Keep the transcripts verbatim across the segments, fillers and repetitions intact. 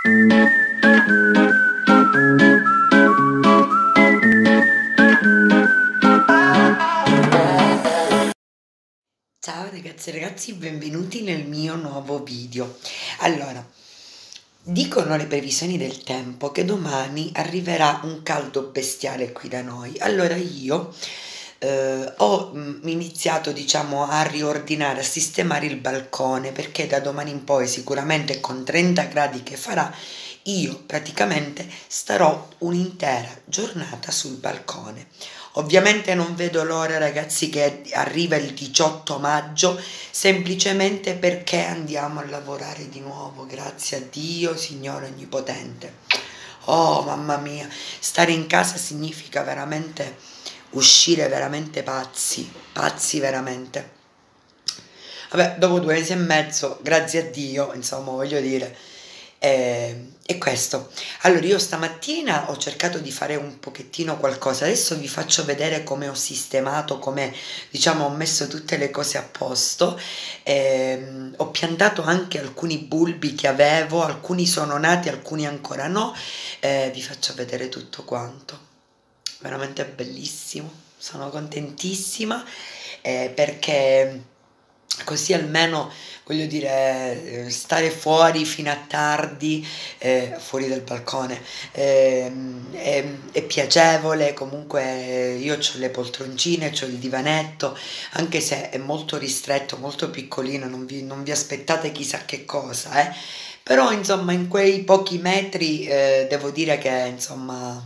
Ciao ragazzi e ragazzi, benvenuti nel mio nuovo video. Allora, dicono le previsioni del tempo che domani arriverà un caldo bestiale qui da noi. Allora io eh, ho mm, iniziato, diciamo, a riordinare, a sistemare il balcone, perché da domani in poi, sicuramente con trenta gradi che farà, io praticamente starò un'intera giornata sul balcone. Ovviamente non vedo l'ora, ragazzi, che arriva il diciotto maggio, semplicemente perché andiamo a lavorare di nuovo, grazie a Dio, Signore Onnipotente. Oh, mamma mia, stare in casa significa veramente uscire veramente pazzi, pazzi veramente. Vabbè, dopo due mesi e mezzo, grazie a Dio, insomma, voglio dire, eh, è questo. Allora, io stamattina ho cercato di fare un pochettino qualcosa, adesso vi faccio vedere come ho sistemato, come, diciamo, ho messo tutte le cose a posto. Ehm, ho piantato anche alcuni bulbi che avevo, alcuni sono nati, alcuni ancora no. Eh, vi faccio vedere tutto quanto, veramente bellissimo, sono contentissima, eh, perché così almeno, voglio dire, eh, stare fuori fino a tardi, eh, fuori dal balcone, ehm, è, è piacevole. Comunque eh, io ho le poltroncine, ho il divanetto, anche se è molto ristretto, molto piccolino, non vi, non vi aspettate chissà che cosa, eh. Però insomma in quei pochi metri, eh, devo dire che insomma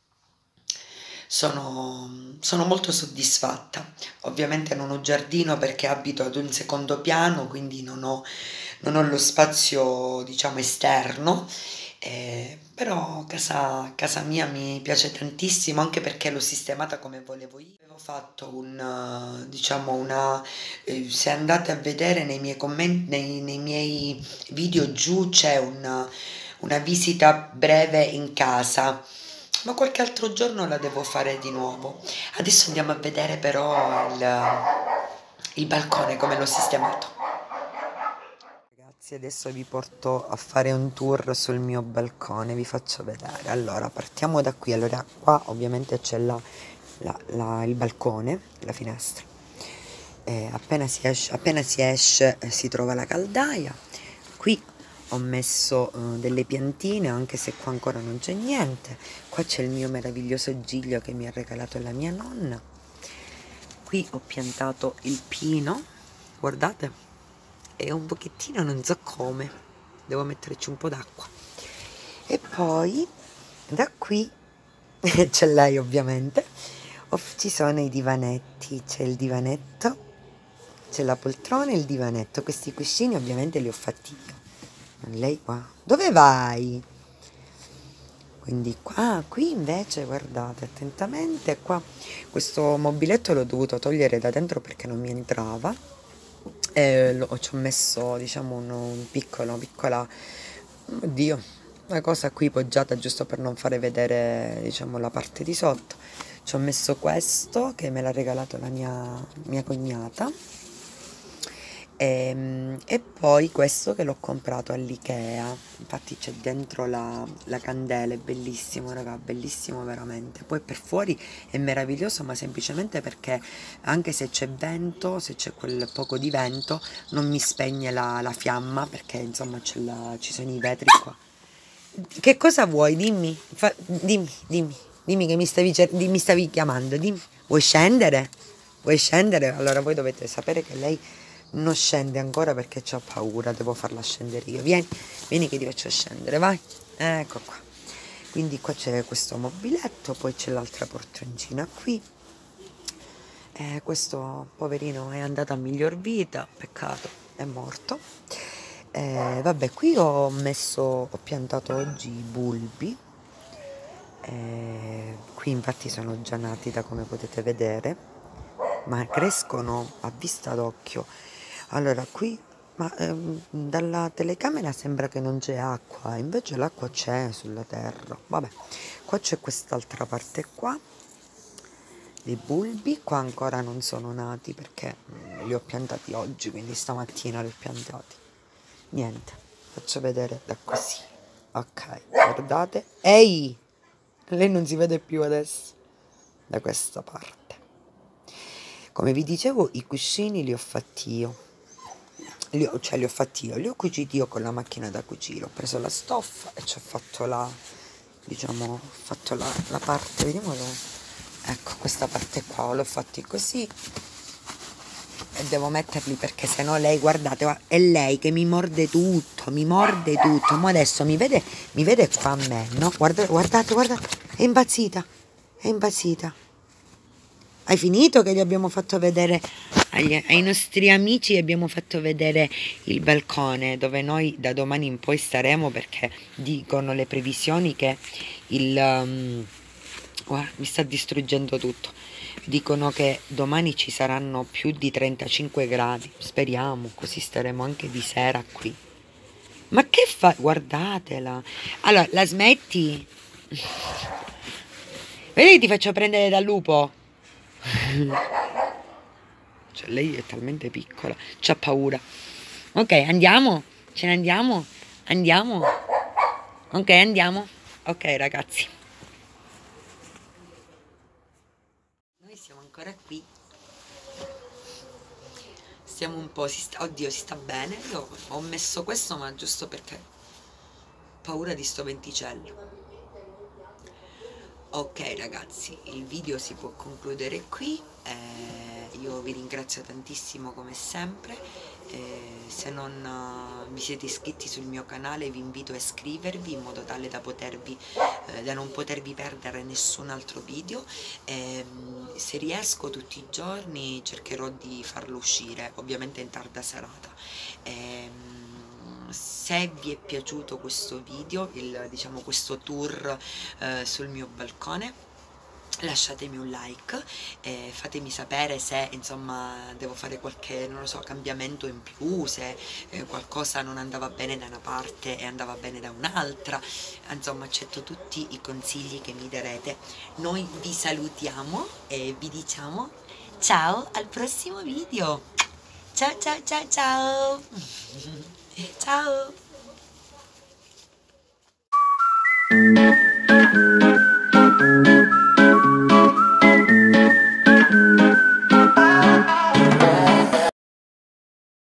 sono, sono molto soddisfatta. Ovviamente non ho giardino perché abito ad un secondo piano, quindi non ho, non ho lo spazio, diciamo, esterno, eh, però casa, casa mia mi piace tantissimo, anche perché l'ho sistemata come volevo io. Avevo fatto un, eh, diciamo, una, eh, se andate a vedere nei miei commenti, nei, nei miei video giù c'è una, una visita breve in casa, ma qualche altro giorno la devo fare di nuovo. Adesso andiamo a vedere però il, il balcone, come l'ho sistemato. Ragazzi, adesso vi porto a fare un tour sul mio balcone, vi faccio vedere. Allora, partiamo da qui. Allora, qua ovviamente c'è la, la- la- il balcone, la finestra. Eh, appena si esce, appena si esce eh, si trova la caldaia. Qui ho messo eh, delle piantine, anche se qua ancora non c'è niente. Qua c'è il mio meraviglioso giglio che mi ha regalato la mia nonna. Qui ho piantato il pino, guardate, è un pochettino, non so come, devo metterci un po' d'acqua. E poi da qui c'è lei ovviamente. Off- ci sono i divanetti, c'è il divanetto, c'è la poltrona e il divanetto. Questi cuscini ovviamente li ho fatti io. Lei qua, dove vai? Quindi qua, qui invece guardate attentamente, qua questo mobiletto l'ho dovuto togliere da dentro perché non mi entrava, e lo, ci ho messo, diciamo, un, un piccolo, piccola, oddio, una cosa qui poggiata giusto per non fare vedere, diciamo, la parte di sotto. Ci ho messo questo che me l'ha regalato la mia, mia cognata. E, e poi questo che l'ho comprato all'Ikea, infatti c'è dentro la, la candela, è bellissimo raga, bellissimo veramente. Poi per fuori è meraviglioso, ma semplicemente perché anche se c'è vento, se c'è quel poco di vento, non mi spegne la, la fiamma, perché insomma c'è la- ci sono i vetri qua. Che cosa vuoi? Dimmi, fa- dimmi, dimmi, dimmi che mi stavi, cer- di- mi stavi chiamando, dimmi. Vuoi scendere? Vuoi scendere? Allora voi dovete sapere che lei non scende ancora perché c'ha paura, devo farla scendere io. Vieni, vieni che ti faccio scendere, vai. Ecco qua. Quindi qua c'è questo mobiletto, poi c'è l'altra poltroncina qui. Eh, questo poverino è andato a miglior vita, peccato, è morto. Eh, vabbè, qui ho messo, ho piantato oggi i bulbi. Eh, qui infatti sono già nati, da come potete vedere, ma crescono a vista d'occhio. Allora qui, ma ehm, dalla telecamera sembra che non c'è acqua, invece l'acqua c'è sulla terra. Vabbè, qua c'è quest'altra parte qua, dei bulbi, qua ancora non sono nati perché mm, li ho piantati oggi, quindi stamattina li ho piantati. Niente, faccio vedere da così. Ok, guardate. Ehi, lei non si vede più adesso da questa parte. Come vi dicevo, i cuscini li ho fatti io. Li ho, cioè li ho fatti io, li ho cuciti io con la macchina da cucire. Ho preso la stoffa e ci ho fatto la, diciamo, ho fatto la, la parte, vediamo dove. Ecco, questa parte qua l'ho fatti così e devo metterli perché sennò lei, guardate, guarda, è lei che mi morde tutto, mi morde tutto. Ma adesso mi vede, mi vede qua a me, no? Guardate, guardate, guardate, è impazzita, è impazzita. Hai finito che gli abbiamo fatto vedere agli, ai nostri amici, abbiamo fatto vedere il balcone dove noi da domani in poi staremo, perché dicono le previsioni che il um, guarda, mi sta distruggendo tutto. Dicono che domani ci saranno più di trentacinque gradi. Speriamo, così staremo anche di sera qui. Ma che fa? Guardatela. Allora, la smetti? Vedi che ti faccio prendere dal lupo? Cioè, lei è talmente piccola, c'ha paura. Ok, andiamo? Ce ne andiamo? Andiamo? Ok, andiamo? Ok, ragazzi. Noi siamo ancora qui. Stiamo un po', si sta, oddio, si sta bene. Io ho messo questo, ma giusto perché ho paura di sto venticello. Ok ragazzi, il video si può concludere qui, eh, io vi ringrazio tantissimo come sempre, eh, se non uh, vi siete iscritti sul mio canale vi invito a iscrivervi in modo tale da, potervi, eh, da non potervi perdere nessun altro video, eh, se riesco tutti i giorni cercherò di farlo uscire, ovviamente in tarda serata. Eh, se vi è piaciuto questo video, il, diciamo questo tour eh, sul mio balcone, lasciatemi un like e fatemi sapere se insomma devo fare qualche, non lo so, cambiamento in più, se eh, qualcosa non andava bene da una parte e andava bene da un'altra. Insomma, accetto tutti i consigli che mi darete. Noi vi salutiamo e vi diciamo ciao al prossimo video. Ciao ciao ciao ciao. Ciao.